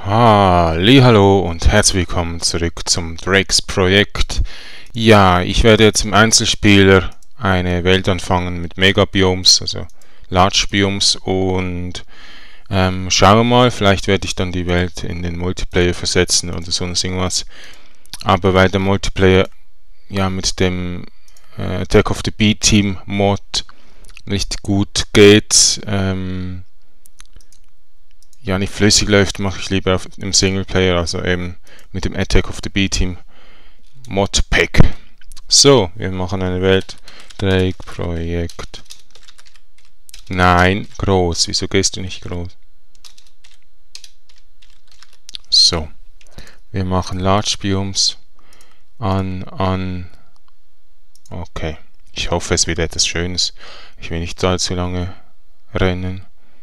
Hallo und herzlich willkommen zurück zum Drakes Projekt. Ja, ich werde jetzt im Einzelspieler eine Welt anfangen mit Megabiomes, also Large Biomes, und schauen wir mal, vielleicht werde ich dann die Welt in den Multiplayer versetzen oder sonst irgendwas. Aber weil der Multiplayer ja mit dem Attack of the B-Team Mod nicht gut geht, ja nicht flüssig läuft, mache ich lieber im Singleplayer, also eben mit dem Attack of the B-Team Modpack. So, wir machen eine Welt. Drake Projekt. Nein, groß. Wieso gehst du nicht groß? So, wir machen Large Biomes an. Okay, ich hoffe, es wird etwas Schönes. Ich will nicht allzu lange rennen.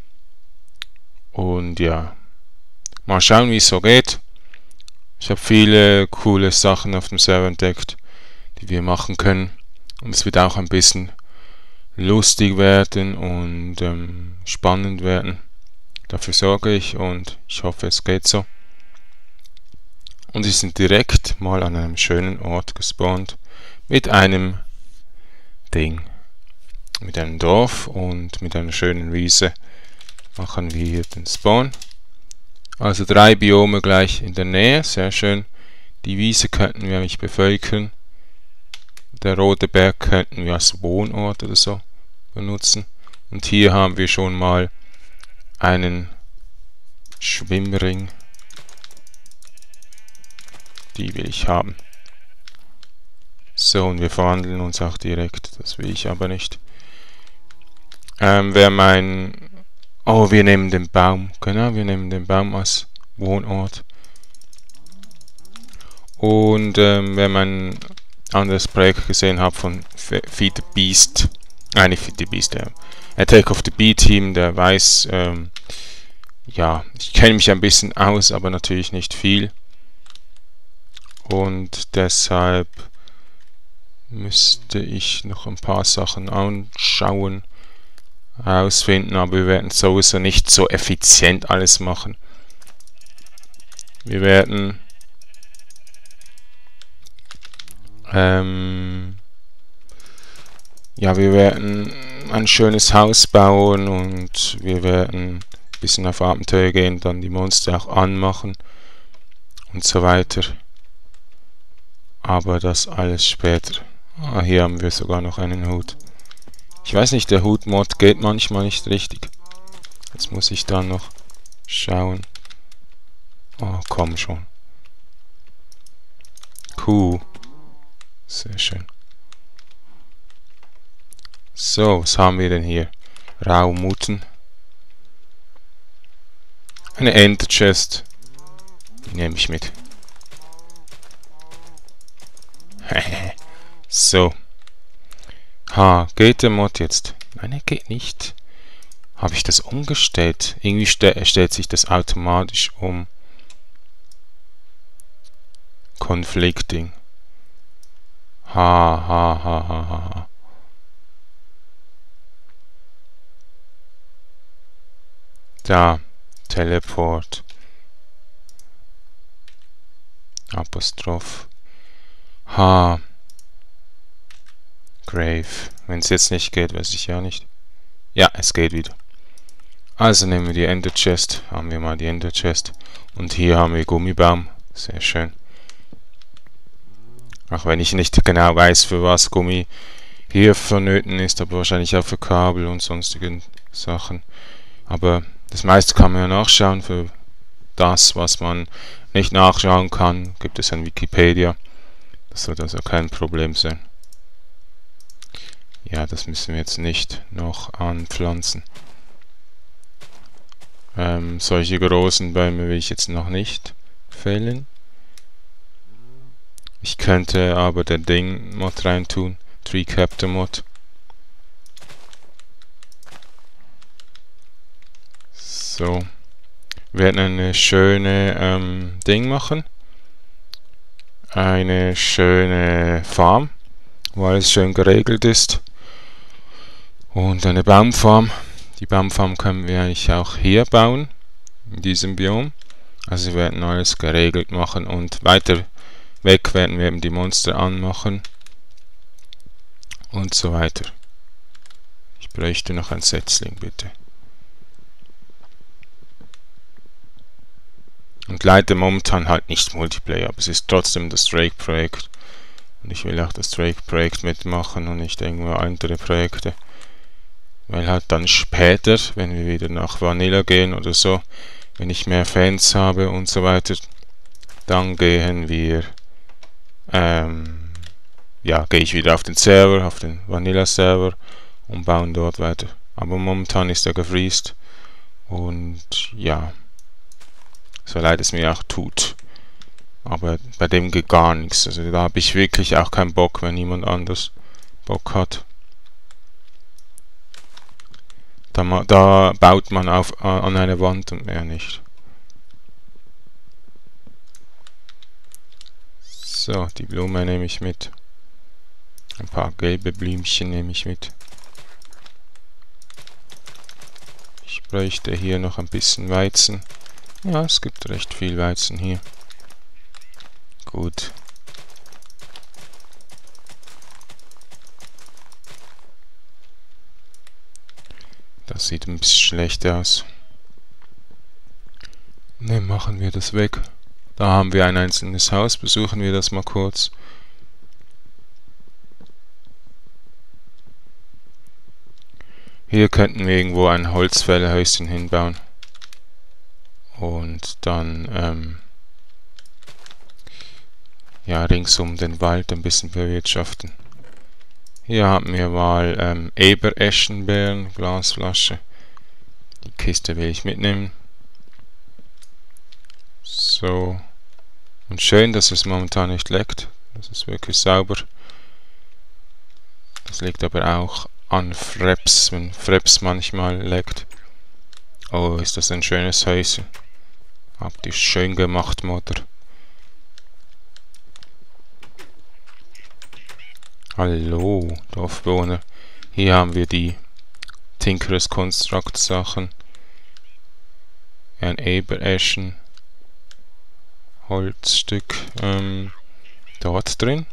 Und ja, mal schauen, wie es so geht. Ich habe viele coole Sachen auf dem Server entdeckt, die wir machen können. Und es wird auch ein bisschen lustig werden und spannend werden. Dafür sorge ich und ich hoffe, es geht so. Und sie sind direkt mal an einem schönen Ort gespawnt. Mit einem Ding. Mit einem Dorf und mit einer schönen Wiese machen wir hier den Spawn. Also 3 Biome gleich in der Nähe, sehr schön. Die Wiese könnten wir nicht bevölkern. Der rote Berg könnten wir als Wohnort oder so benutzen. Und hier haben wir schon mal einen Schwimmring. Die will ich haben. So, und wir verwandeln uns auch direkt. Das will ich aber nicht. Oh, wir nehmen den Baum. Genau, wir nehmen den Baum als Wohnort. Und wer mein anderes Projekt gesehen hat von Feed the Beast, nicht Feed the Beast, der Attack of the B-Team, der weiß, ja, ich kenne mich ein bisschen aus, aber natürlich nicht viel. Und deshalb müsste ich noch ein paar Sachen anschauen, ausfinden, aber wir werden sowieso nicht so effizient alles machen. Wir werden wir werden ein schönes Haus bauen und wir werden ein bisschen auf Abenteuer gehen, dann die Monster auch anmachen und so weiter. Aber das alles später. Hier haben wir sogar noch einen Hut. Ich weiß nicht, der Hut-Mod geht manchmal nicht richtig. Jetzt muss ich da noch schauen. Oh, komm schon. Kuh. Sehr schön. So, was haben wir denn hier? Raumuten. Eine Ender Chest. Die nehme ich mit. So. Geht der Mod jetzt? Nein, er geht nicht. Habe ich das umgestellt? Irgendwie stellt sich das automatisch um. Conflicting. Da. Teleport. Apostroph. Grave. Wenn es jetzt nicht geht, weiß ich ja nicht. Ja, es geht wieder. Also nehmen wir die Ender Chest. Haben wir mal die Ender Chest. Und hier haben wir Gummibaum. Sehr schön. Auch wenn ich nicht genau weiß, für was Gummi hier vonnöten ist, aber wahrscheinlich auch für Kabel und sonstigen Sachen. Aber das meiste kann man ja nachschauen. Für das, was man nicht nachschauen kann, gibt es ein Wikipedia. Das sollte also kein Problem sein. Ja, das müssen wir jetzt nicht noch anpflanzen. Solche großen Bäume will ich jetzt noch nicht fällen. Ich könnte aber den Ding-Mod reintun. Tree Captor Mod. So. Wir werden eine schöne Ding machen. Eine schöne Farm, wo alles schön geregelt ist. Und eine Baumfarm. Die Baumfarm können wir eigentlich auch hier bauen, in diesem Biom. Also wir werden alles geregelt machen und weiter weg werden wir eben die Monster anmachen und so weiter. Ich bräuchte noch ein Setzling, bitte. Und leider momentan halt nicht Multiplayer, aber es ist trotzdem das Drake-Projekt. Und ich will auch das Drake-Projekt mitmachen und nicht irgendwo andere Projekte. Weil halt dann später, wenn wir wieder nach Vanilla gehen oder so, wenn ich mehr Fans habe und so weiter, dann gehen wir, ja, gehe ich wieder auf den Server, auf den Vanilla-Server und bauen dort weiter. Aber momentan ist er gefreezed und ja, so leid es mir auch tut. Aber bei dem geht gar nichts. Also da habe ich wirklich auch keinen Bock, wenn niemand anders Bock hat. Da baut man an eine Wand und mehr nicht. So, die Blume nehme ich mit. Ein paar gelbe Blümchen nehme ich mit. Ich bräuchte hier noch ein bisschen Weizen. Ja, es gibt recht viel Weizen hier. Gut. Das sieht ein bisschen schlecht aus. Ne, machen wir das weg. Da haben wir ein einzelnes Haus. Besuchen wir das mal kurz. Hier könnten wir irgendwo ein Holzfällerhäuschen hinbauen. Und dann, ja, ringsum den Wald ein bisschen bewirtschaften. Hier haben wir mal Ebereschenbeeren, Glasflasche. Die Kiste will ich mitnehmen. So. Und schön, dass es momentan nicht leckt. Das ist wirklich sauber. Das liegt aber auch an Freps, wenn Freps manchmal leckt. Oh, ist das ein schönes Häuschen. Habt ihr schön gemacht, Mutter. Hallo, Dorfbewohner. Hier haben wir die Tinker's Construct Sachen. Ein Ebereschen Holzstück dort drin.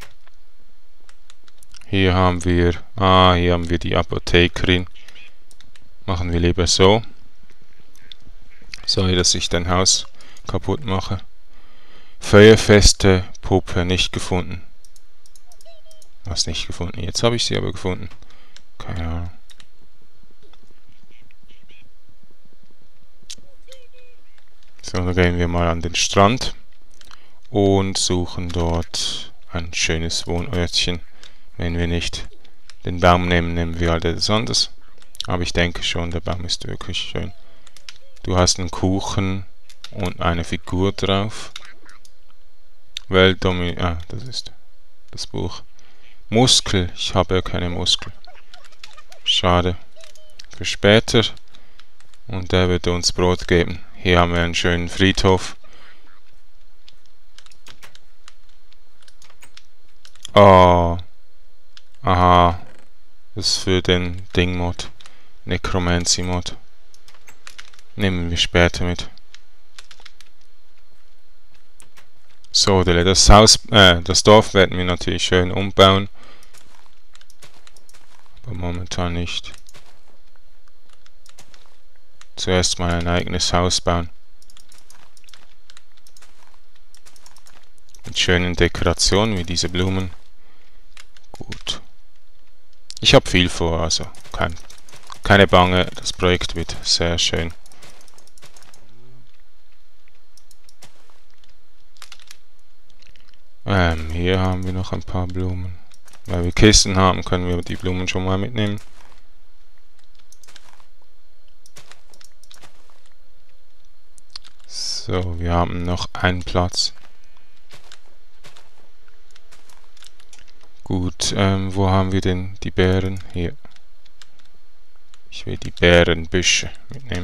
Hier haben wir die Apothekerin. Machen wir lieber so. Sorry, dass ich dein Haus kaputt mache. Feuerfeste Puppe nicht gefunden. Was nicht gefunden? Jetzt habe ich sie aber gefunden. Keine Ahnung. So, dann gehen wir mal an den Strand und suchen dort ein schönes Wohnörtchen. Wenn wir nicht den Baum nehmen, nehmen wir halt etwas anderes. Aber ich denke schon, der Baum ist wirklich schön. Du hast einen Kuchen und eine Figur drauf. Das ist das Buch. Muskel. Ich habe ja keine Muskel. Schade. Für später. Und der wird uns Brot geben. Hier haben wir einen schönen Friedhof. Oh. Aha. Das ist für den Ding-Mod. Necromancy-Mod. Nehmen wir später mit. So, das Dorf werden wir natürlich schön umbauen. Aber momentan nicht. Zuerst mal ein eigenes Haus bauen. Mit schönen Dekorationen wie diese Blumen. Gut. Ich habe viel vor, also keine Bange, das Projekt wird sehr schön. Hier haben wir noch ein paar Blumen. Weil wir Kisten haben, können wir die Blumen schon mal mitnehmen. So, wir haben noch einen Platz. Gut, wo haben wir denn die Beeren? Hier. Ich will die Beerenbüsche mitnehmen.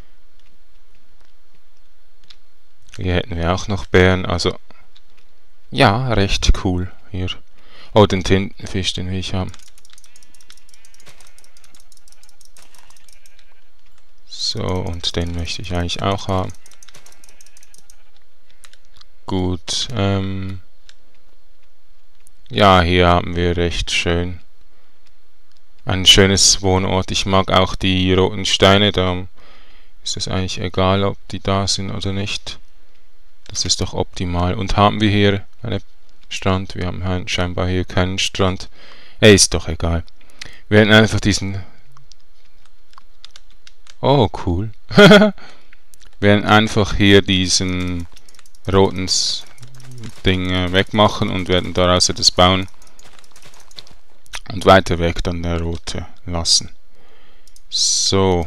Hier hätten wir auch noch Beeren, also ja, recht cool hier. Oh, den Tintenfisch, den will ich haben. So, und den möchte ich eigentlich auch haben. gut. Ja, hier haben wir recht schön ein schönes Wohnort. Ich mag auch die roten Steine, da ist es eigentlich egal, ob die da sind oder nicht. Das ist doch optimal. Und haben wir hier einen Strand? Wir haben scheinbar hier keinen Strand. Ist doch egal. Wir werden einfach diesen... Oh, cool. Wir werden einfach hier diesen roten Ding wegmachen und werden daraus etwas bauen. Und weiter weg dann der rote lassen. So.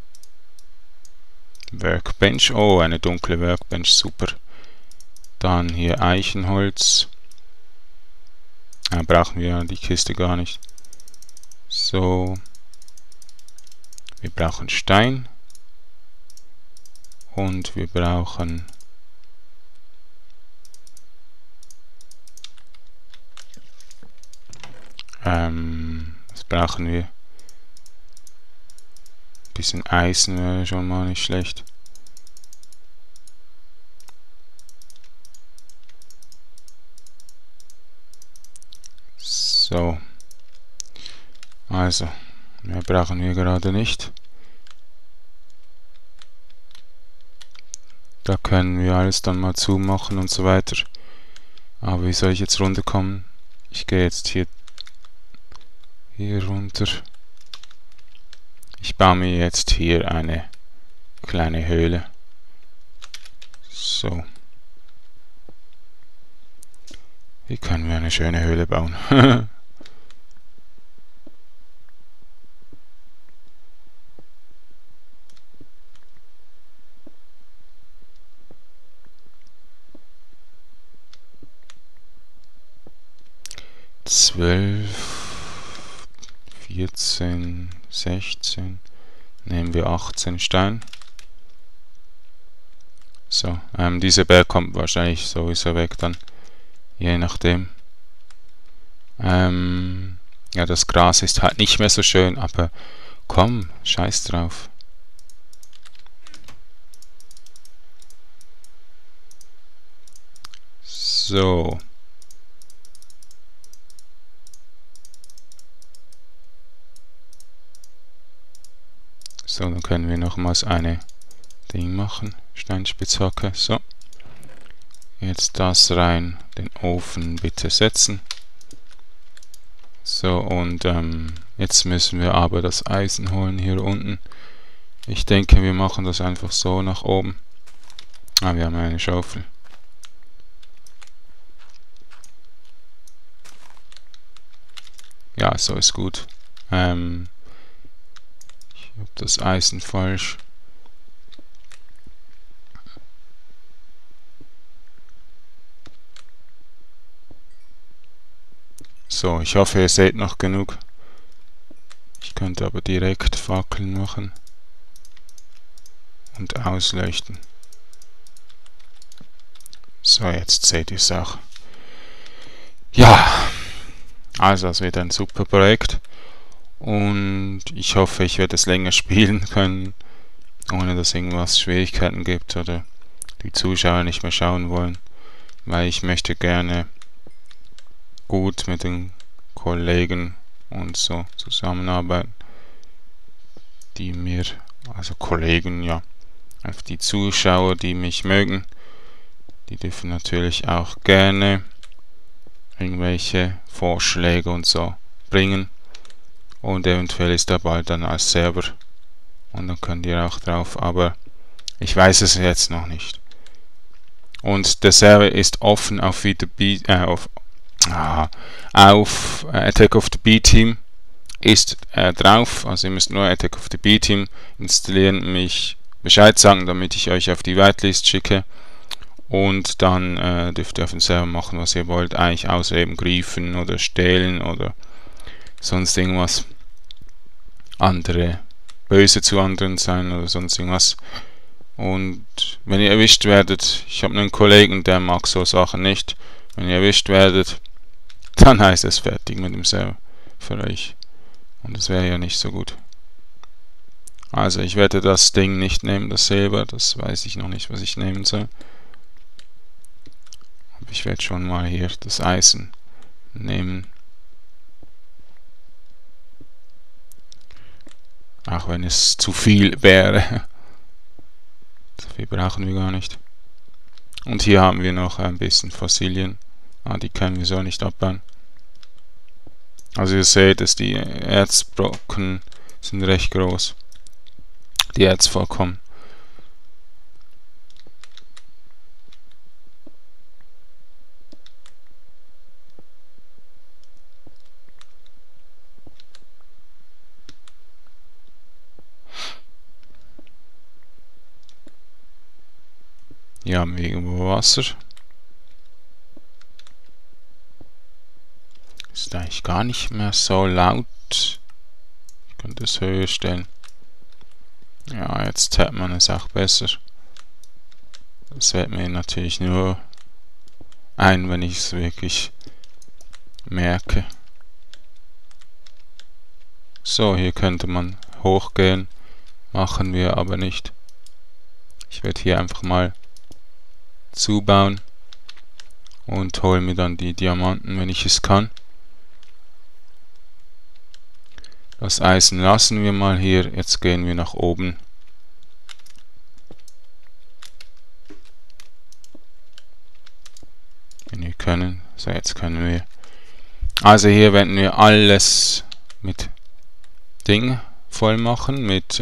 Workbench. Oh, eine dunkle Workbench. Super. Dann hier Eichenholz. Brauchen wir die Kiste gar nicht. So. Wir brauchen Stein. Und wir brauchen... was brauchen wir? Ein bisschen Eisen wäre schon mal nicht schlecht. So. Also, mehr brauchen wir gerade nicht. Da können wir alles dann mal zumachen und so weiter. Aber wie soll ich jetzt runterkommen? Ich gehe jetzt hier runter. Ich baue mir jetzt hier eine kleine Höhle. So. Hier können wir eine schöne Höhle bauen. Zwölf, 14, 16, nehmen wir 18 Stein. So, dieser Berg kommt wahrscheinlich sowieso weg dann, je nachdem. Ja, das Gras ist halt nicht mehr so schön, aber komm, scheiß drauf. So. So, dann können wir nochmals eine Ding machen. Steinspitzhacke. So. Jetzt das rein. Den Ofen bitte setzen. So, und jetzt müssen wir aber das Eisen holen hier unten. Ich denke, wir machen das einfach so nach oben. Wir haben eine Schaufel. Ja, so ist gut. Ich habe das Eisen falsch. So, ich hoffe, ihr seht noch genug. Ich könnte aber direkt Fackeln machen und ausleuchten. So, jetzt seht ihr es auch. Ja, also das wird ein super Projekt. Und ich hoffe, ich werde es länger spielen können, ohne dass irgendwas Schwierigkeiten gibt oder die Zuschauer nicht mehr schauen wollen, weil ich möchte gerne gut mit den Kollegen und so zusammenarbeiten, die mir, also Kollegen, ja, einfach die Zuschauer, die mich mögen, die dürfen natürlich auch gerne irgendwelche Vorschläge und so bringen. Und eventuell ist da bald dann als Server. Und dann könnt ihr auch drauf. Aber ich weiß es jetzt noch nicht. Und der Server ist offen auf Attack of the B-Team. Ist drauf. Also ihr müsst nur Attack of the B-Team installieren. Mich Bescheid sagen, damit ich euch auf die Whitelist schicke. Und dann dürft ihr auf dem Server machen, was ihr wollt. Eigentlich außer eben griefen oder stehlen oder sonst irgendwas. Andere böse zu anderen sein oder sonst irgendwas. Und wenn ihr erwischt werdet, ich habe einen Kollegen, der mag so Sachen nicht. Wenn ihr erwischt werdet, dann heißt es fertig mit dem Server für euch. Und das wäre ja nicht so gut. Also ich werde das Ding nicht nehmen, das Silber. Das weiß ich noch nicht, was ich nehmen soll. Ich werde schon mal hier das Eisen nehmen. Auch wenn es zu viel wäre. So viel brauchen wir gar nicht. Und hier haben wir noch ein bisschen Fossilien. Die können wir so nicht abbauen. Also ihr seht, dass die Erzbrocken sind recht groß. Die Erzvorkommen. Hier haben wir irgendwo Wasser. Ist eigentlich gar nicht mehr so laut. Ich könnte es höher stellen. Ja, jetzt hört man es auch besser. Das fällt mir natürlich nur ein, wenn ich es wirklich merke. So, hier könnte man hochgehen. Machen wir aber nicht. Ich werde hier einfach mal zubauen und hole mir dann die Diamanten, wenn ich es kann. Das Eisen lassen wir mal hier. Jetzt gehen wir nach oben. Wenn wir können. So, jetzt können wir. Also hier werden wir alles mit Ding voll machen. Mit,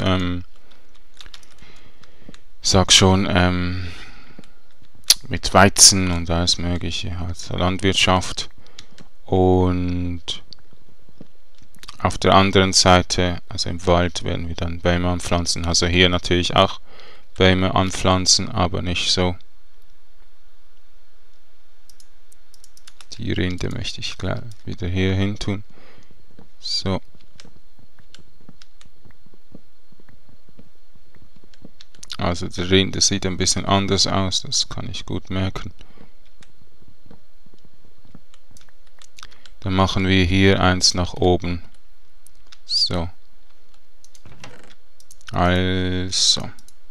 sag schon, mit Weizen und alles mögliche. Also Landwirtschaft. Und auf der anderen Seite, also im Wald, werden wir dann Bäume anpflanzen. Also hier natürlich auch Bäume anpflanzen, aber nicht so. Die Rinde möchte ich gleich wieder hier hin tun. So. Also der Rinde sieht ein bisschen anders aus, das kann ich gut merken. Dann machen wir hier eins nach oben. So. Also.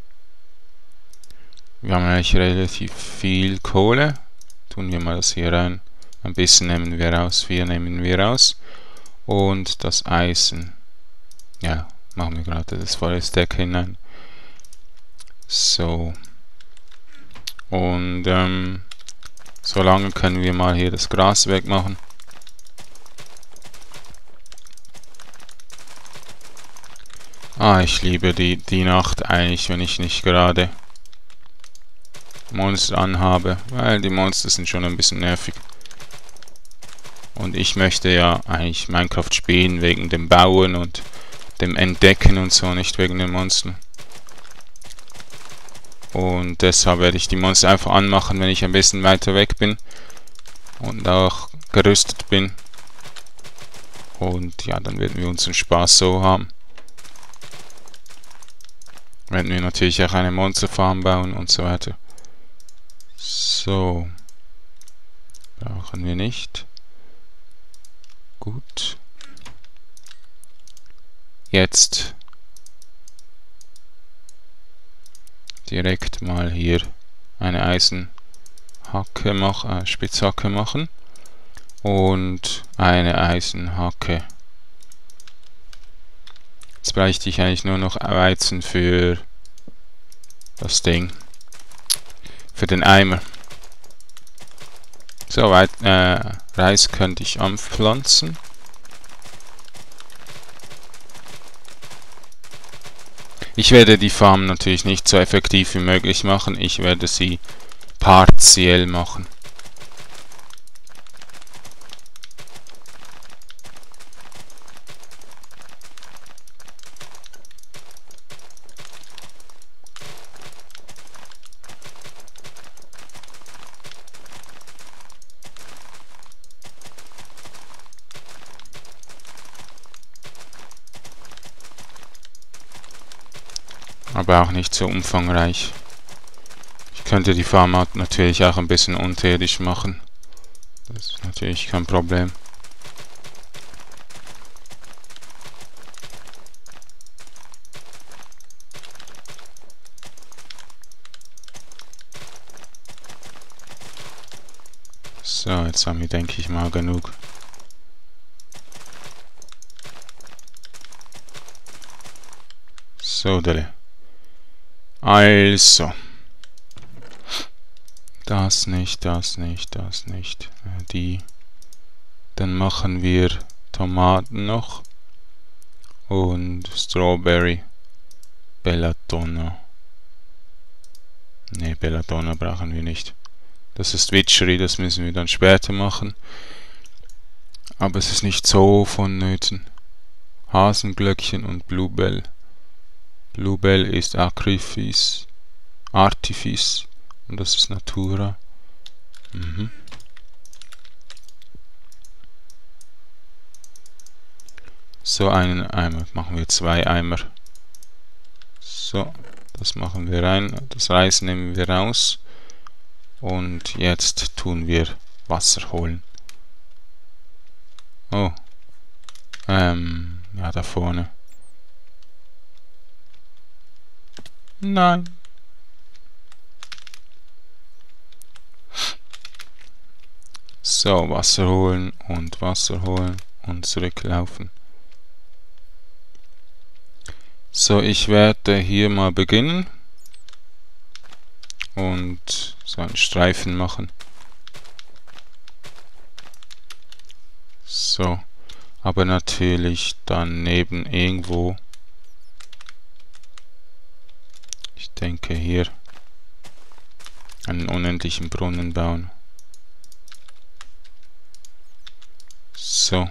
Wir haben eigentlich relativ viel Kohle. Tun wir mal das hier rein. Ein bisschen nehmen wir raus. 4 nehmen wir raus. Und das Eisen. Ja, machen wir gerade das volle Stack hinein. So. Und solange können wir mal hier das Gras wegmachen. Ich liebe die Nacht eigentlich, wenn ich nicht gerade Monster anhabe, weil die Monster sind schon ein bisschen nervig. Und ich möchte ja eigentlich Minecraft spielen wegen dem Bauen und dem Entdecken und so, nicht wegen den Monstern. Und deshalb werde ich die Monster einfach anmachen, wenn ich ein bisschen weiter weg bin und auch gerüstet bin. Und ja, dann werden wir unseren Spaß so haben. Werden wir natürlich auch eine Monsterfarm bauen und so weiter. So. Brauchen wir nicht. Gut. Jetzt direkt mal hier eine Eisenhacke machen, Spitzhacke machen und eine Eisenhacke. Jetzt bräuchte ich eigentlich nur noch Weizen für das Ding, für den Eimer. So, Reis könnte ich anpflanzen. Ich werde die Farm natürlich nicht so effektiv wie möglich machen. Ich werde sie partiell machen. Aber auch nicht so umfangreich. Ich könnte die Farm natürlich auch ein bisschen unterirdisch machen. Das ist natürlich kein Problem. So, jetzt haben wir, denke ich mal, genug. So, dele. Also. Das nicht, das nicht, das nicht. Die. Dann machen wir Tomaten noch. Und Strawberry. Belladonna. Ne, Belladonna brauchen wir nicht. Das ist Witchery, das müssen wir dann später machen. Aber es ist nicht so vonnöten. Hasenglöckchen und Bluebell. Bluebell ist Artifice. Und das ist Natura. So einen Eimer. Machen wir 2 Eimer. So, das machen wir rein. Das Reis nehmen wir raus. Und jetzt tun wir Wasser holen. Oh. Ja, da vorne. Nein. So, Wasser holen und zurücklaufen. So, ich werde hier mal beginnen und so einen Streifen machen. So, aber natürlich daneben irgendwo. Ich denke hier einen unendlichen Brunnen bauen. So.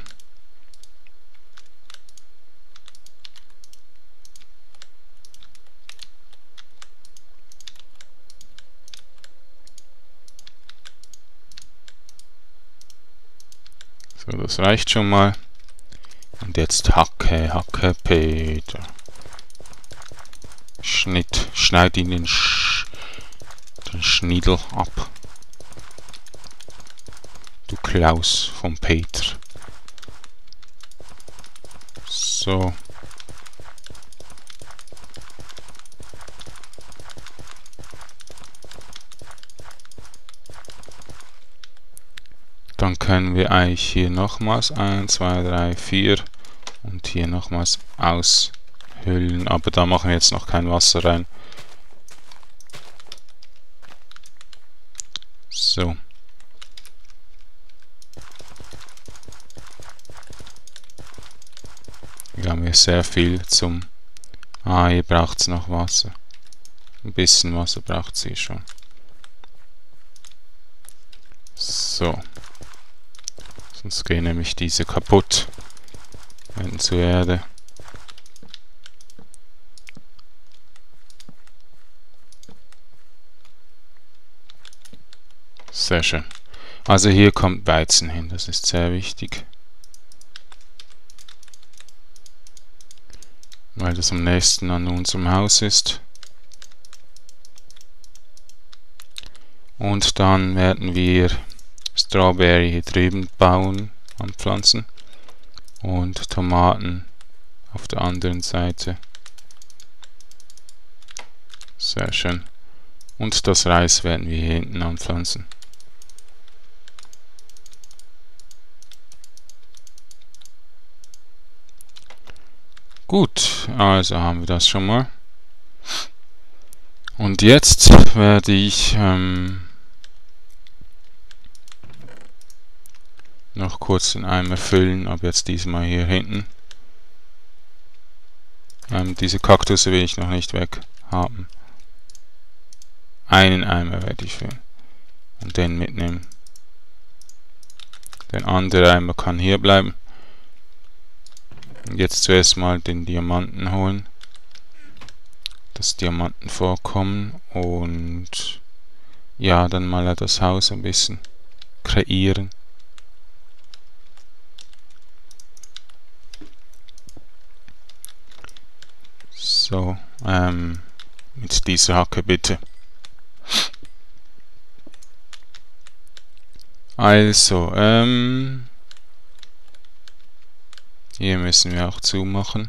So, das reicht schon mal. Und jetzt Hacke, Hacke, Peter. Schneid ihn den Schniedel ab. Du Klaus vom Peter. So. Dann können wir eigentlich hier nochmals 1, 2, 3, 4 und hier nochmals aushüllen. Aber da machen wir jetzt noch kein Wasser rein. So. Hier haben wir sehr viel zum... hier braucht es noch Wasser. Ein bisschen Wasser braucht sie schon. So. Sonst gehen nämlich diese kaputt. Werden zur Erde. Sehr schön. Also hier kommt Weizen hin, das ist sehr wichtig. Weil das am nächsten an unserem Haus ist. Und dann werden wir Strawberry hier drüben bauen, anpflanzen. Und Tomaten auf der anderen Seite. Sehr schön. Und das Reis werden wir hier hinten anpflanzen. Gut, also haben wir das schon mal. Und jetzt werde ich noch kurz den Eimer füllen, aber jetzt diesmal hier hinten. Diese Kaktusse will ich noch nicht weg haben. Einen Eimer werde ich füllen und den mitnehmen. Der andere Eimer kann hier bleiben. Und jetzt zuerst mal den Diamanten holen. Das Diamantenvorkommen und ja, dann mal das Haus ein bisschen kreieren. So, mit dieser Hacke bitte. Also, hier müssen wir auch zumachen.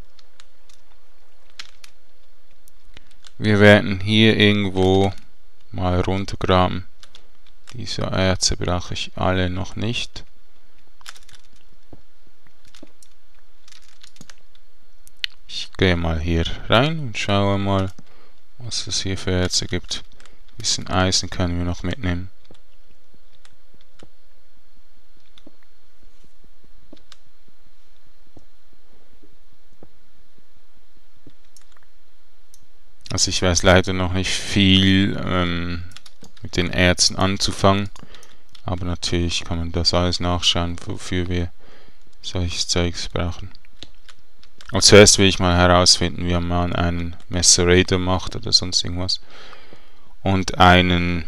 Wir werden hier irgendwo mal runtergraben. Diese Erze brauche ich alle noch nicht. Ich gehe mal hier rein und schaue mal, was es hier für Erze gibt. Ein bisschen Eisen können wir noch mitnehmen. Also ich weiß leider noch nicht viel mit den Erzen anzufangen, aber natürlich kann man das alles nachschauen, wofür wir solches Zeugs brauchen. Und zuerst will ich mal herausfinden, wie man einen Macerator macht oder sonst irgendwas. Und einen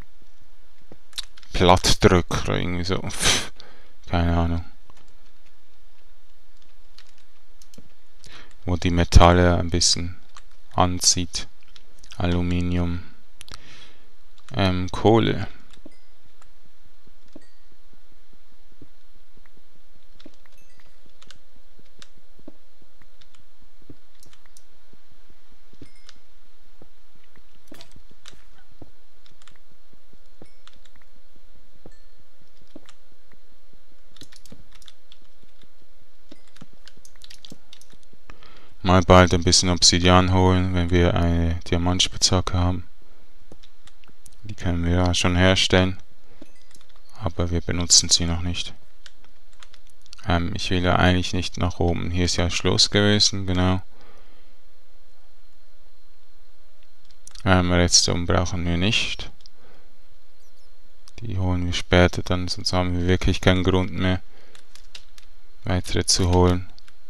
Plattdrücker oder irgendwie so. Keine Ahnung. Wo die Metalle ein bisschen anzieht. Aluminium. Kohle. Mal bald ein bisschen Obsidian holen, wenn wir eine Diamantspitzhacke haben. Die können wir ja schon herstellen, aber wir benutzen sie noch nicht. Ich will ja eigentlich nicht nach oben. Hier ist ja Schluss gewesen, genau. Redstone brauchen wir nicht. Die holen wir später dann, sonst haben wir wirklich keinen Grund mehr, weitere zu holen.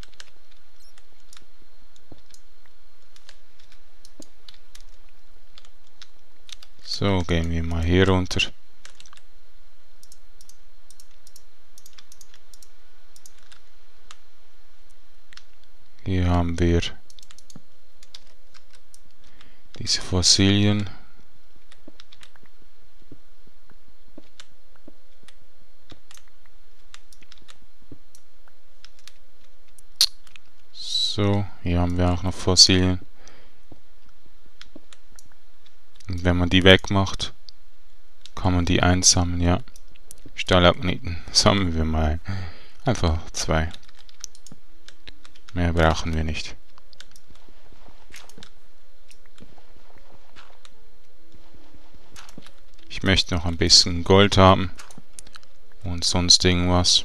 So, gehen wir mal hier runter. Hier haben wir diese Fossilien. So, hier haben wir auch noch Fossilien. Und wenn man die wegmacht, kann man die einsammeln, ja. Stalagniten sammeln wir mal ein. Einfach 2. Mehr brauchen wir nicht. Ich möchte noch ein bisschen Gold haben. Und sonst irgendwas.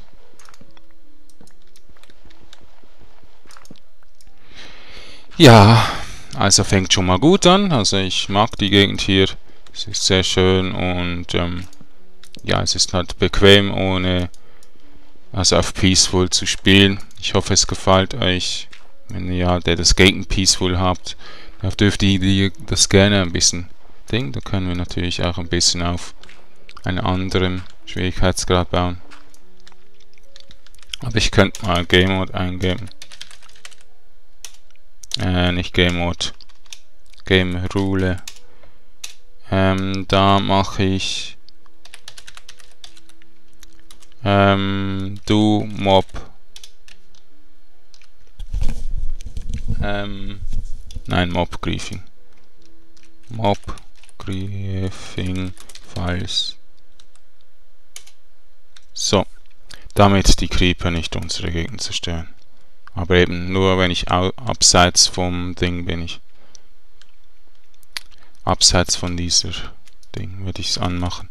Ja, also fängt schon mal gut an. Also ich mag die Gegend hier. Es ist sehr schön und ja, es ist halt bequem, ohne also auf Peaceful zu spielen. Ich hoffe, es gefällt euch. Wenn ihr der das gegen Peaceful habt, dann dürft ihr das gerne ein bisschen Ding. Da können wir natürlich auch ein bisschen auf einen anderen Schwierigkeitsgrad bauen. Aber ich könnte mal Game Mode eingeben. Nicht Game Mode. Game Rule. Da mache ich do Mob. Nein, Mob Griefing. Mob Griefing Files. So. Damit die Creeper nicht unsere Gegend zerstören. Aber eben nur, wenn ich abseits vom Ding bin ich. Abseits von dieser Ding würde ich es anmachen.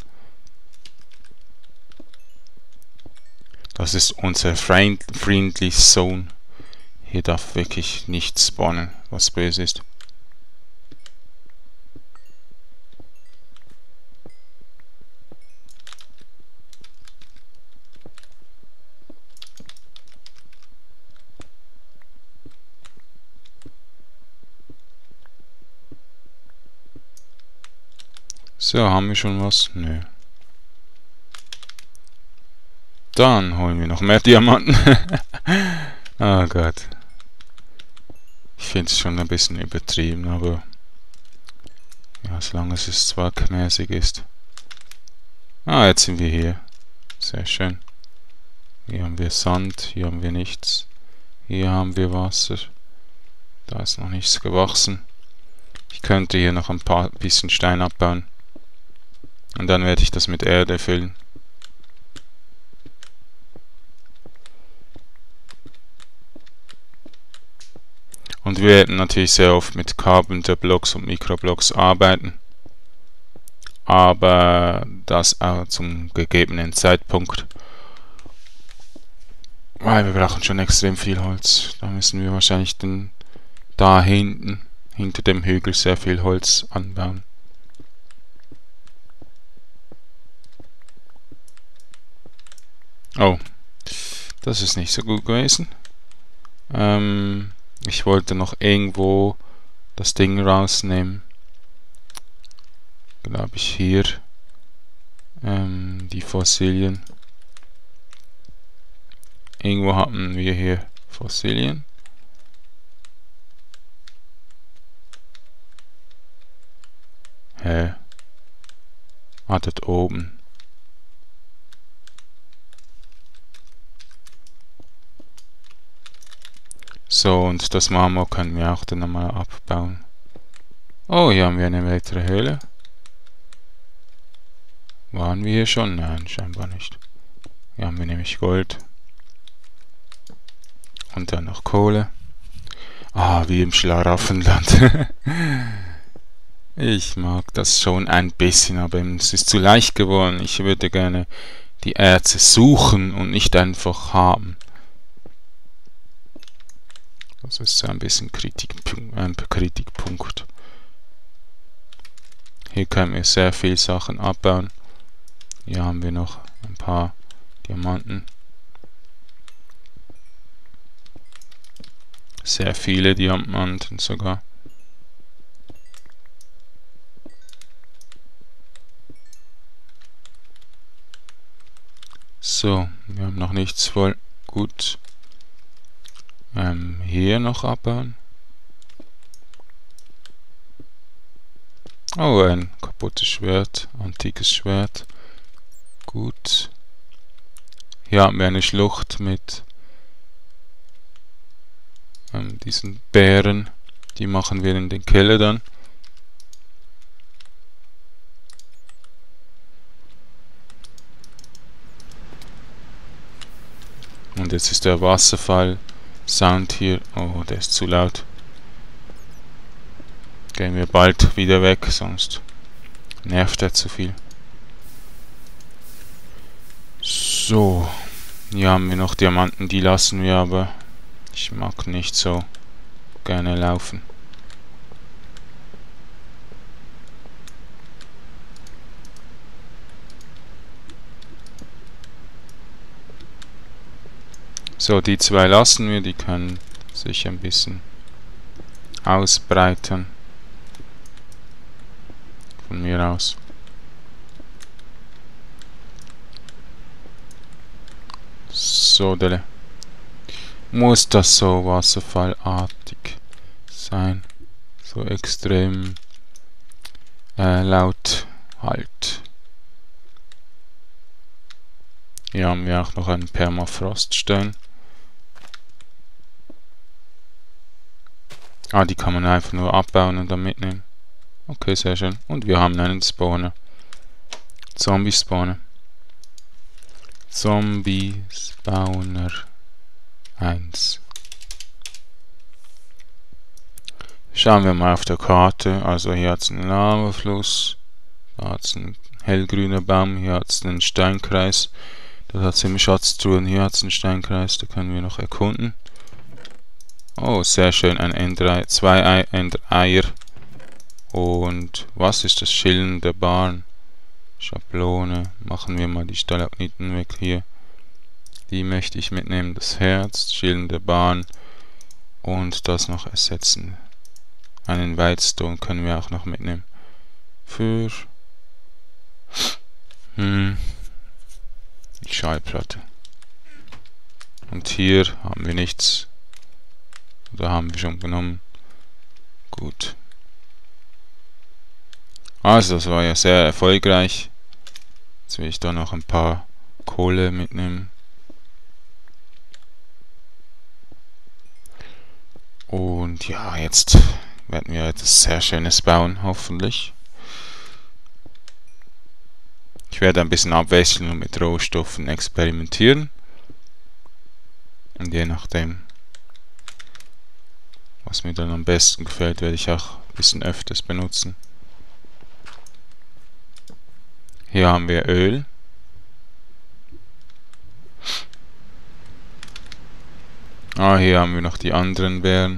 Das ist unser friendly Zone. Hier darf wirklich nichts spawnen, was böse ist. So, haben wir schon was? Nö. Dann holen wir noch mehr Diamanten. Oh Gott. Ich finde es schon ein bisschen übertrieben, aber ja, solange es zweckmäßig ist. Ah, jetzt sind wir hier. Sehr schön. Hier haben wir Sand, hier haben wir nichts. Hier haben wir Wasser. Da ist noch nichts gewachsen. Ich könnte hier noch ein bisschen Stein abbauen. Und dann werde ich das mit Erde füllen. Und wir werden natürlich sehr oft mit Carpenter Blocks und Microblocks arbeiten. Aber das auch zum gegebenen Zeitpunkt. Weil wir brauchen schon extrem viel Holz. Da müssen wir wahrscheinlich da hinten, hinter dem Hügel, sehr viel Holz anbauen. Oh, das ist nicht so gut gewesen. Ich wollte noch irgendwo das Ding rausnehmen. Glaube ich hier. Die Fossilien. Irgendwo haben wir hier Fossilien. Hä? Ah, dort oben. So, und das Marmor können wir auch dann nochmal abbauen. Oh, hier haben wir eine weitere Höhle. Waren wir hier schon? Nein, scheinbar nicht. Hier haben wir nämlich Gold. Und dann noch Kohle. Ah, wie im Schlaraffenland. Ich mag das schon ein bisschen, aber es ist zu leicht geworden. Ich würde gerne die Erze suchen und nicht einfach haben. Das ist so ein bisschen Kritikpunkt. Hier können wir sehr viel Sachen abbauen. Hier haben wir noch ein paar Diamanten. Sehr viele Diamanten sogar. So, wir haben noch nichts voll. Gut. Hier noch abbauen. Oh, ein kaputtes Schwert. Antikes Schwert. Gut. Hier haben wir eine Schlucht mit diesen Bären. Die machen wir in den Keller dann. Und jetzt ist der Wasserfall-Sound hier. Oh, der ist zu laut. Gehen wir bald wieder weg, sonst nervt er zu viel. So, hier haben wir noch Diamanten, die lassen wir aber. Ich mag nicht so gerne laufen. So, die zwei lassen wir, die können sich ein bisschen ausbreiten. Von mir aus. So, Delle. Muss das so wasserfallartig sein? So extrem laut halt. Hier haben wir auch noch einen Permafroststein. Ah, die kann man einfach nur abbauen und dann mitnehmen. Okay, sehr schön. Und wir haben einen Spawner. Zombie-Spawner. Zombie-Spawner 1. Schauen wir mal auf der Karte. Also hier hat es einen Lavafluss. Da hat es einen hellgrüner Baum. Hier hat es einen Steinkreis. Da hat es im Schatztruhen. Hier hat es einen Steinkreis. Da können wir noch erkunden. Oh, sehr schön. Ein Ender, zwei Endereier. Und was ist das Schillen der Bahn? Schablone. Machen wir mal die Stalagniten weg hier. Die möchte ich mitnehmen. Das Herz, Schillen der Bahn. Und das noch ersetzen. Einen Whitestone können wir auch noch mitnehmen. Für die Schallplatte. Und hier haben wir nichts. Da haben wir schon genommen. Gut. Also, das war ja sehr erfolgreich. Jetzt will ich da noch ein paar Kohle mitnehmen. Und ja, jetzt werden wir etwas sehr Schönes bauen, hoffentlich. Ich werde ein bisschen abwechseln und mit Rohstoffen experimentieren. Und je nachdem, was mir dann am besten gefällt, werde ich auch ein bisschen öfters benutzen. Hier haben wir Öl. Hier haben wir noch die anderen Beeren.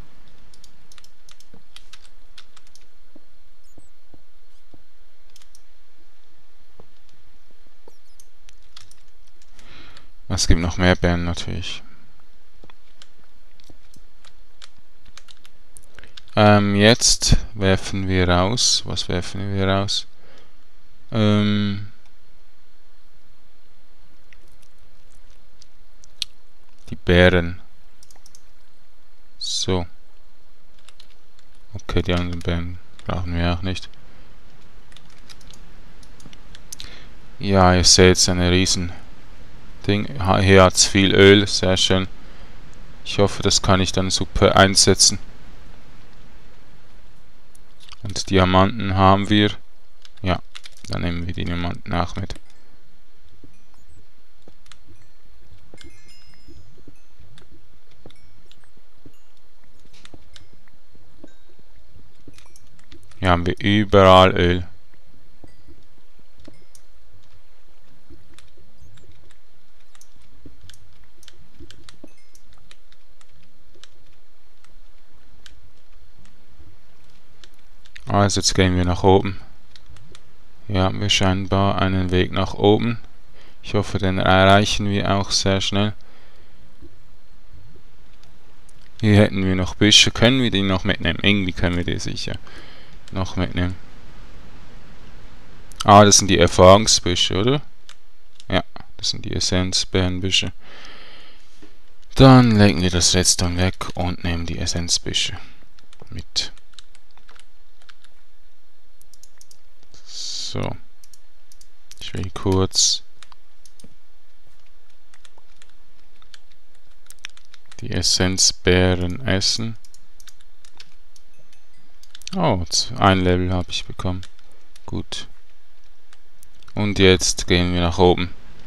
Es gibt noch mehr Beeren natürlich. Jetzt werfen wir raus. Was werfen wir raus? Die Beeren. So. Okay, die anderen Beeren brauchen wir auch nicht. Ja, ihr seht, es ist eine riesen Ding. Hier hat es viel Öl, sehr schön. Ich hoffe, das kann ich dann super einsetzen. Und Diamanten haben wir. Ja, dann nehmen wir die Diamanten auch mit. Hier haben wir überall Öl. Also jetzt gehen wir nach oben. Hier haben wir scheinbar einen Weg nach oben. Ich hoffe, den erreichen wir auch sehr schnell. Hier hätten wir noch Büsche. Können wir die noch mitnehmen? Irgendwie können wir die sicher noch mitnehmen. Das sind die Erfahrungsbüsche, oder? Ja, das sind die Essenzbeerenbüsche. Dann legen wir das Redstone weg und nehmen die Essenzbüsche mit. So. Ich will kurz die Essenzbeeren essen. Oh, ein Level habe ich bekommen. Gut. Und jetzt gehen wir nach oben.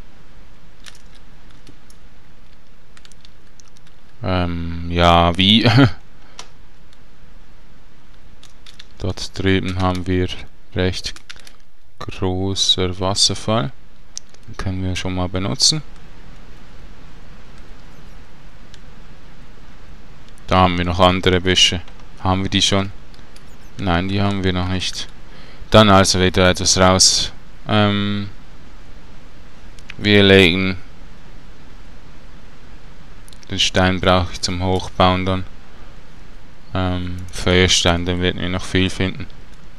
Ja, wie? Dort drüben haben wir recht großer Wasserfall. Den können wir schon mal benutzen. Da haben wir noch andere Büsche. Haben wir die schon? Nein, die haben wir noch nicht. Dann also wieder etwas raus. Wir legen den Stein, brauche ich zum Hochbauen dann. Feuerstein, den werden wir noch viel finden.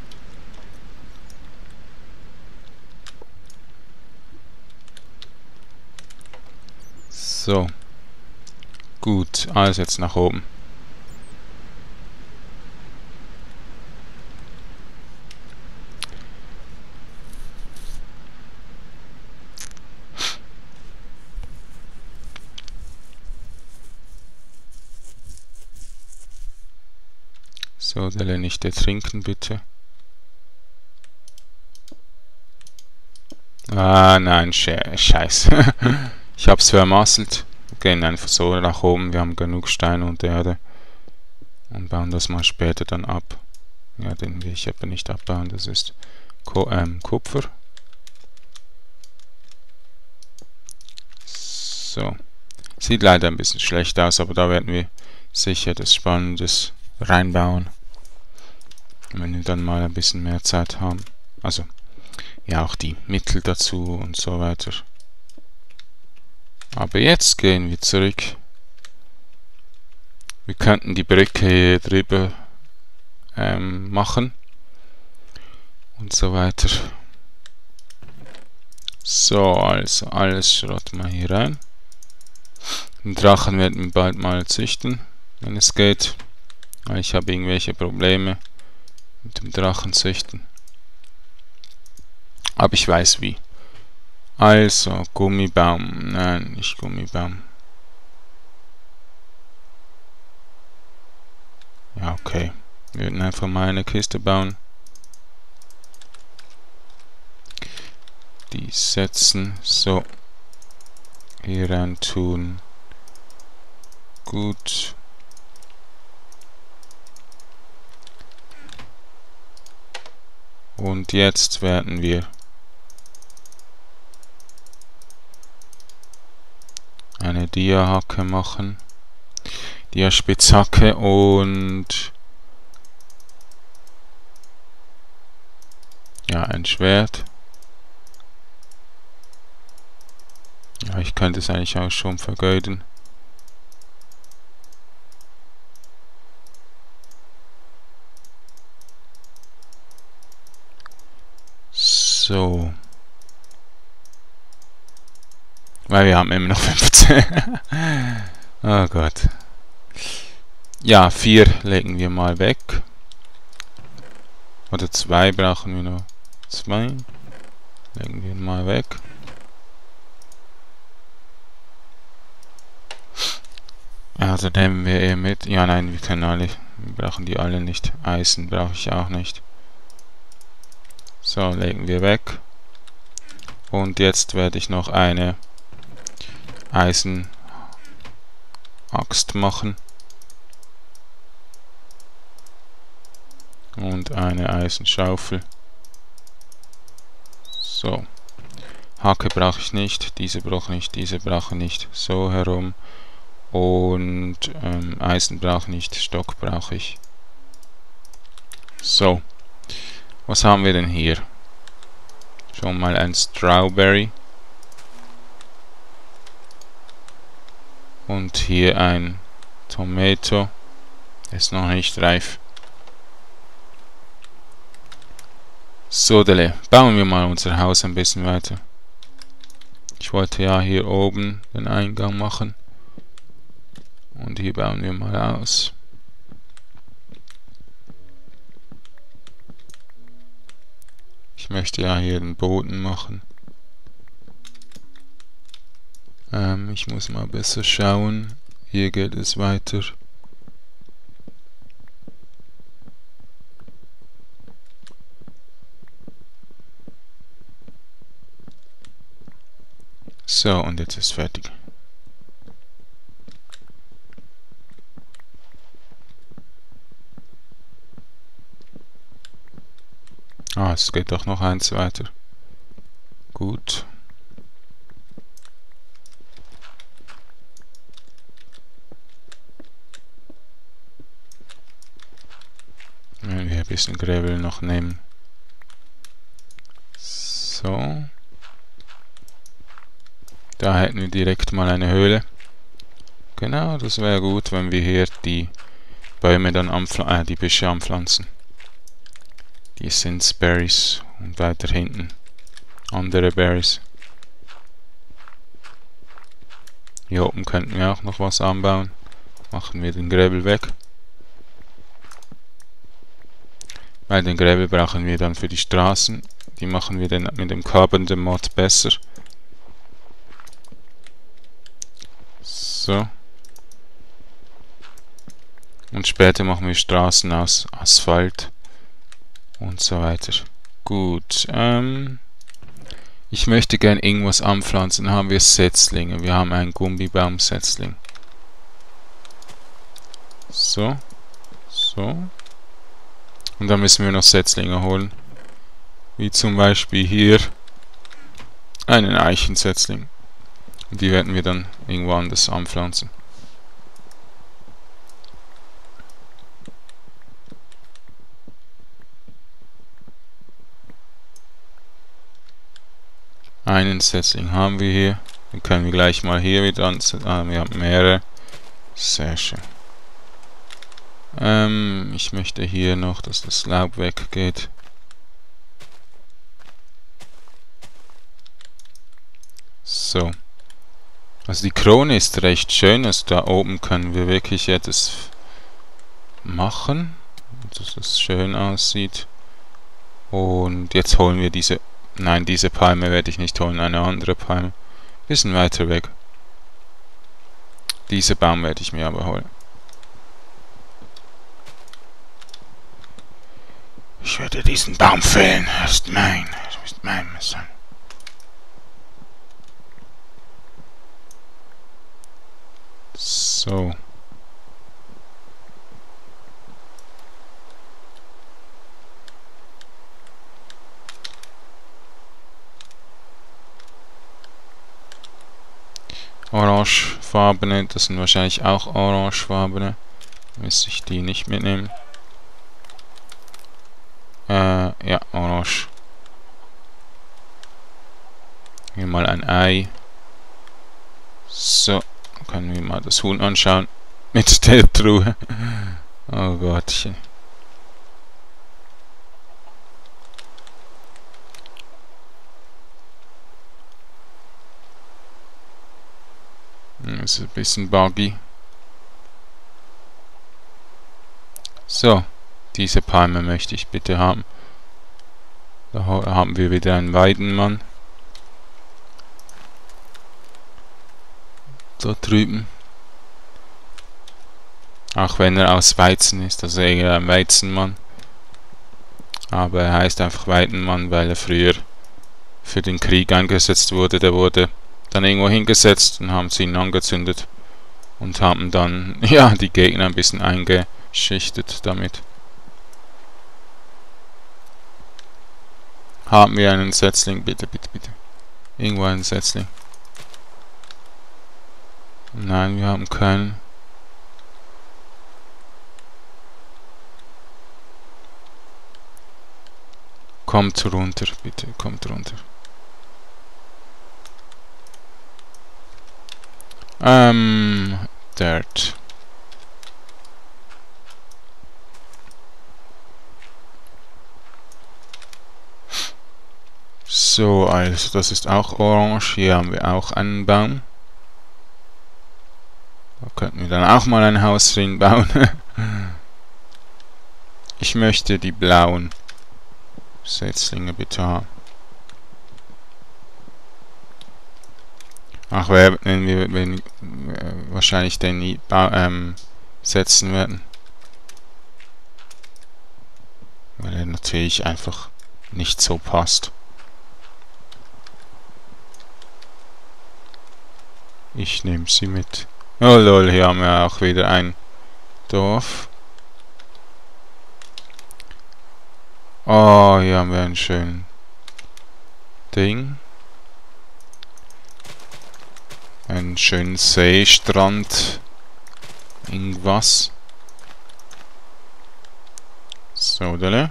So. Gut, also jetzt nach oben. So, Delle nicht ertrinken, bitte. Nein, scheiße. Ich hab's vermasselt. Wir gehen einfach so nach oben, wir haben genug Steine und Erde. Und bauen das mal später dann ab. Ja, den will ich aber nicht abbauen, das ist Kupfer. So. Sieht leider ein bisschen schlecht aus, aber da werden wir sicher das Spannendes reinbauen. Wenn wir dann mal ein bisschen mehr Zeit haben. Also, ja, auch die Mittel dazu und so weiter. Aber jetzt gehen wir zurück. Wir könnten die Brücke hier drüber machen. Und so weiter. So, also alles Schrott mal hier rein. Den Drachen werden wir bald mal züchten, wenn es geht. Weil ich habe irgendwelche Probleme mit dem Drachen züchten. Aber ich weiß wie. Also, Gummibaum. Nein, nicht Gummibaum. Ja, okay. Wir werden einfach mal eine Kiste bauen. die setzen. So. Hier rein tun. Gut. Und jetzt werden wir eine Dia-Hacke machen. Dia-Spitzhacke und ja, ein Schwert. Ja, ich könnte es eigentlich auch schon vergeuden. So. Weil wir haben immer noch 15. Oh Gott. Ja, 4 legen wir mal weg. Oder 2 brauchen wir noch. 2 legen wir mal weg. Also nehmen wir eher mit. Ja, nein, wir können alle. Wir brauchen die alle nicht. Eisen brauche ich auch nicht. So, legen wir weg. Und jetzt werde ich noch eine Eisenaxt machen. Und eine Eisenschaufel. So. Hacke brauche ich nicht. Diese brauche ich nicht. Diese brauche ich nicht. So herum. Und Eisen brauche ich nicht. Stock brauche ich. So. Was haben wir denn hier? Schon mal ein Strawberry. Und hier ein Tomato. Ist noch nicht reif. So, bauen wir mal unser Haus ein bisschen weiter. Ich wollte ja hier oben den Eingang machen. Und hier bauen wir mal aus. Ich möchte ja hier den Boden machen. Ich muss mal besser schauen. Hier geht es weiter. So, und jetzt ist fertig. Ah, es geht doch noch eins weiter. Gut. Wenn wir ein bisschen Gravel noch nehmen. So. Da hätten wir direkt mal eine Höhle. Genau, das wäre gut, wenn wir hier die Bäume dann die Büsche anpflanzen. Die sind Berries und weiter hinten andere Berries. Hier oben könnten wir auch noch was anbauen. Machen wir den Gravel weg. Weil den Gravel brauchen wir dann für die Straßen. Die machen wir dann mit dem Carbon Mod besser. So. Und später machen wir Straßen aus Asphalt. Und so weiter. Gut. Ich möchte gern irgendwas anpflanzen. Dann haben wir Setzlinge. Wir haben einen Gummibaum-Setzling. So. So. Und dann müssen wir noch Setzlinge holen. Wie zum Beispiel hier einen Eichensetzling. Und die werden wir dann irgendwo anders anpflanzen. Einen Setzling haben wir hier. Den können wir gleich mal hier wieder ansetzen. Ah, wir haben mehrere. Sehr schön. Ich möchte hier noch, dass das Laub weggeht. So. Also die Krone ist recht schön. Also da oben können wir wirklich etwas machen, dass das schön aussieht. Und jetzt holen wir diese... Nein, diese Palme werde ich nicht holen, eine andere Palme. Bisschen weiter weg. Diese Baum werde ich mir aber holen. Ich werde diesen Baum fällen. Er ist mein. Er ist mein Messer. So. Orangefarbene, das sind wahrscheinlich auch orangefarbene. Müsste ich die nicht mitnehmen. Ja, orange. Hier mal ein Ei. So, können wir mal das Huhn anschauen. Mit der Truhe. Oh Gottchen. Das ist ein bisschen buggy. So, diese Palme möchte ich bitte haben. Da haben wir wieder einen Weidenmann. Da drüben. Auch wenn er aus Weizen ist, also eher ein Weizenmann. Aber er heißt einfach Weidenmann, weil er früher für den Krieg eingesetzt wurde. Der wurde dann irgendwo hingesetzt und haben sie ihn angezündet. Und haben dann, ja, die Gegner ein bisschen eingeschichtet damit. Haben wir einen Setzling? Bitte, bitte, bitte. Irgendwo einen Setzling. Nein, wir haben keinen. Kommt runter, bitte, kommt runter. Dirt. So, also das ist auch orange. Hier haben wir auch einen Baum. Da könnten wir dann auch mal ein Haus drin bauen. Ich möchte die blauen Setzlinge bitte haben. Ach, wenn wir wahrscheinlich den nie setzen werden. Weil er natürlich einfach nicht so passt. Ich nehme sie mit. Oh lol, hier haben wir auch wieder ein Dorf. Oh, hier haben wir einen schönen Ding. Einen schönen Seestrand. Irgendwas. So, dale.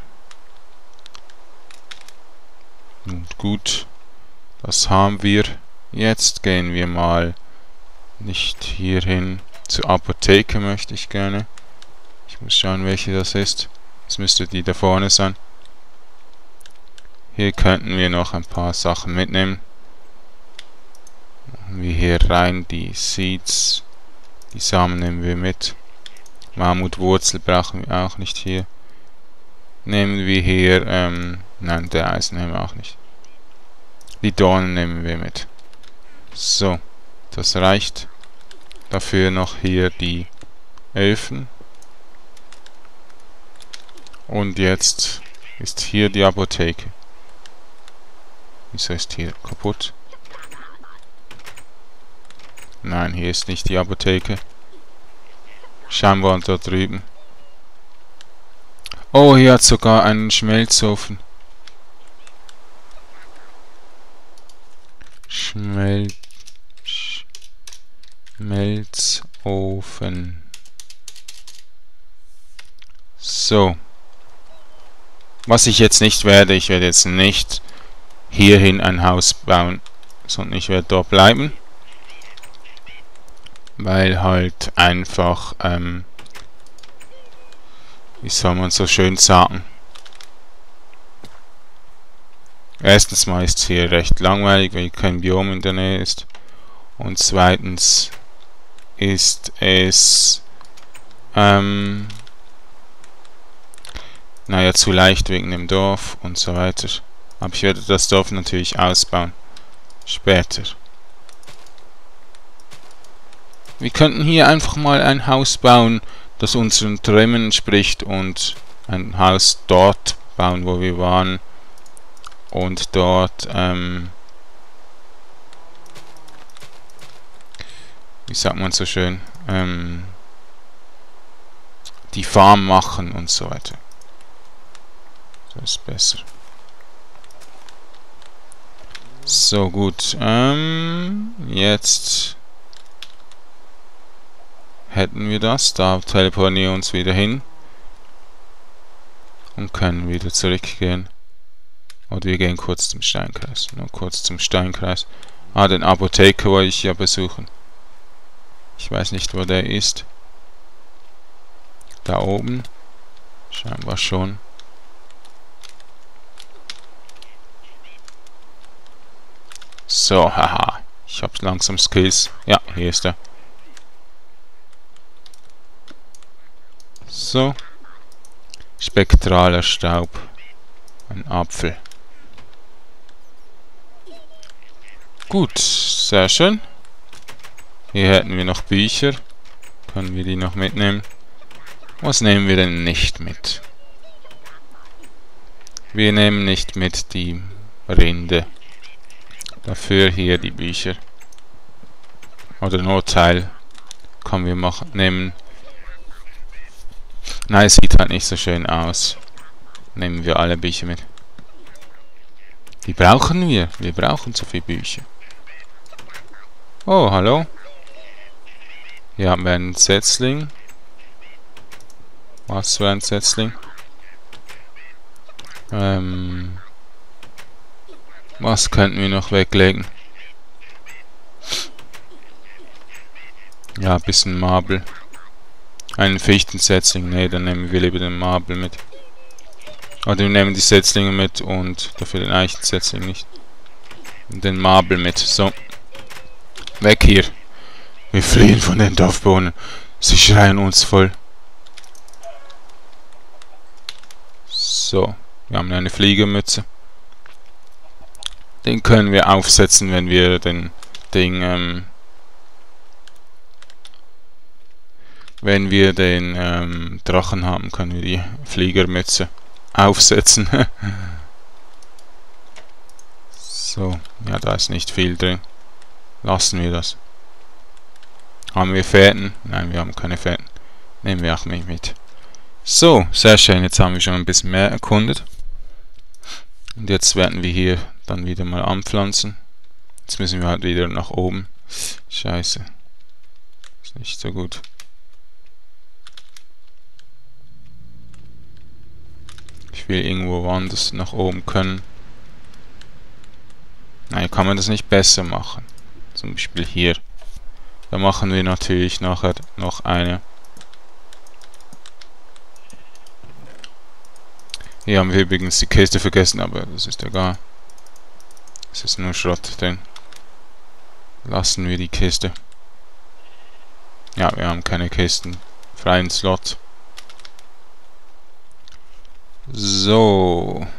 Und gut. Das haben wir. Jetzt gehen wir mal nicht hierhin. Zur Apotheke möchte ich gerne. Ich muss schauen, welche das ist. Das müsste die da vorne sein. Hier könnten wir noch ein paar Sachen mitnehmen. Machen wir hier rein die Seeds. Die Samen nehmen wir mit. Mammutwurzel brauchen wir auch nicht hier. Nehmen wir hier, nein, der Eisen nehmen wir auch nicht. Die Dornen nehmen wir mit. So, das reicht. Dafür noch hier die Öfen. Und jetzt ist hier die Apotheke. Wieso ist hier kaputt? Nein, hier ist nicht die Apotheke. Schauen wir da drüben. Oh, hier hat sogar einen Schmelzofen. Schmelzofen. So. Was ich jetzt nicht werde, ich werde jetzt nicht hierhin ein Haus bauen, sondern ich werde dort bleiben. Weil halt einfach, wie soll man so schön sagen? Erstens mal ist es hier recht langweilig, weil kein Biom in der Nähe ist. Und zweitens ist es, naja, zu leicht wegen dem Dorf und so weiter. Aber ich werde das Dorf natürlich ausbauen. Später. Wir könnten hier einfach mal ein Haus bauen, das unseren Träumen entspricht und ein Haus dort bauen, wo wir waren. Und dort, wie sagt man so schön, die Farm machen und so weiter. So ist besser. So, gut. Jetzt hätten wir das. Da teleportieren wir uns wieder hin. Und können wieder zurückgehen. Oder wir gehen kurz zum Steinkreis. Nur kurz zum Steinkreis. Ah, den Apotheker wollte ich ja besuchen. Ich weiß nicht, wo der ist. Da oben. Scheinbar schon. So, haha. Ich habe langsam Skills. Ja, hier ist er. So. Spektraler Staub. Ein Apfel. Gut, sehr schön. Hier hätten wir noch Bücher. Können wir die noch mitnehmen? Was nehmen wir denn nicht mit? Wir nehmen nicht mit die Rinde. Dafür hier die Bücher. Oder Notteil. Können wir nehmen. Nein, es sieht halt nicht so schön aus. Nehmen wir alle Bücher mit. Die brauchen wir. Wir brauchen so viele Bücher. Oh, hallo. Hier haben wir einen Setzling. Was für ein Setzling? Was könnten wir noch weglegen? Ja, ein bisschen Marble. Einen Fichtensetzling. Ne, dann nehmen wir lieber den Marble mit. Oder wir nehmen die Setzlinge mit und dafür den Eichensetzling nicht. Und den Marble mit. So. Weg hier. Wir fliehen von den Dorfbewohnern. Sie schreien uns voll. So. Wir haben eine Fliegermütze. Den können wir aufsetzen, wenn wir den Drachen haben, können wir die Fliegermütze aufsetzen. So, ja, da ist nicht viel drin. Lassen wir das. Haben wir Fäden? Nein, wir haben keine Fäden. Nehmen wir auch nicht mit. So, sehr schön. Jetzt haben wir schon ein bisschen mehr erkundet. Und jetzt werden wir hier dann wieder mal anpflanzen. Jetzt müssen wir halt wieder nach oben. Scheiße. Ist nicht so gut. Ich will irgendwo woanders nach oben können. Nein, kann man das nicht besser machen. Zum Beispiel hier. Da machen wir natürlich nachher noch eine. Hier haben wir übrigens die Kiste vergessen, aber das ist egal. Es ist nur Schrott drin. Lassen wir die Kiste. Ja, wir haben keine Kisten. Freien Slot. So.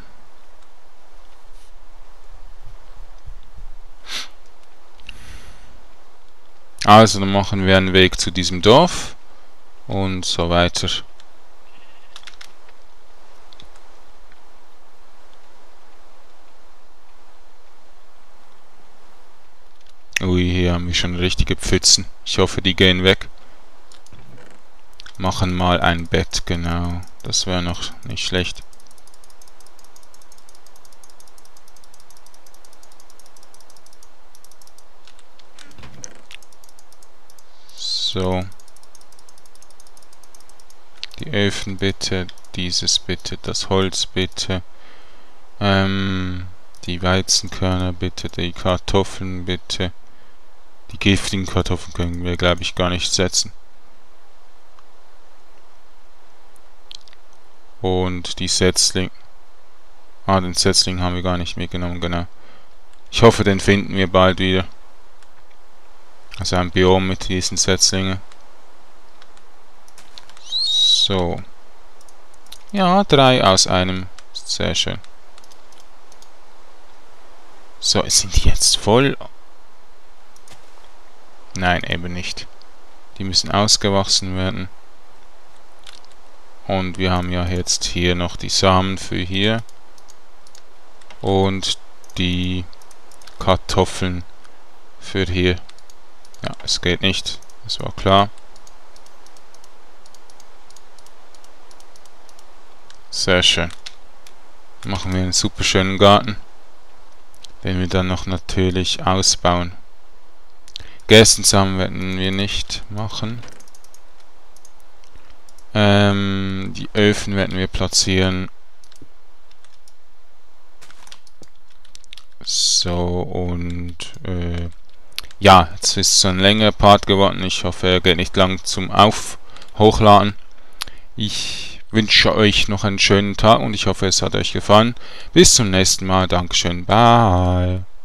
Also, dann machen wir einen Weg zu diesem Dorf. Und so weiter. Ui, hier haben wir schon richtige Pfützen. Ich hoffe, die gehen weg. Machen mal ein Bett, genau. Das wäre noch nicht schlecht. So. Die Öfen bitte, dieses bitte, das Holz bitte. Die Weizenkörner bitte, die Kartoffeln bitte. Die giftigen Kartoffeln können wir, glaube ich, gar nicht setzen. Und die Setzling. Ah, den Setzling haben wir gar nicht mitgenommen, genau. Ich hoffe, den finden wir bald wieder. Also ein Biom mit diesen Setzlingen. So. Ja, 3 aus einem. Sehr schön. So, sind die jetzt voll? Nein, eben nicht. Die müssen ausgewachsen werden. Und wir haben ja jetzt hier noch die Samen für hier. Und die Kartoffeln für hier. Ja, es geht nicht. Das war klar. Sehr schön. Machen wir einen super schönen Garten, den wir dann noch natürlich ausbauen. Gerstensamen werden wir nicht machen. Die Öfen werden wir platzieren. So, und ja, jetzt ist so ein längerer Part geworden. Ich hoffe, er geht nicht lang zum Hochladen. Ich wünsche euch noch einen schönen Tag und ich hoffe, es hat euch gefallen. Bis zum nächsten Mal. Dankeschön. Bye.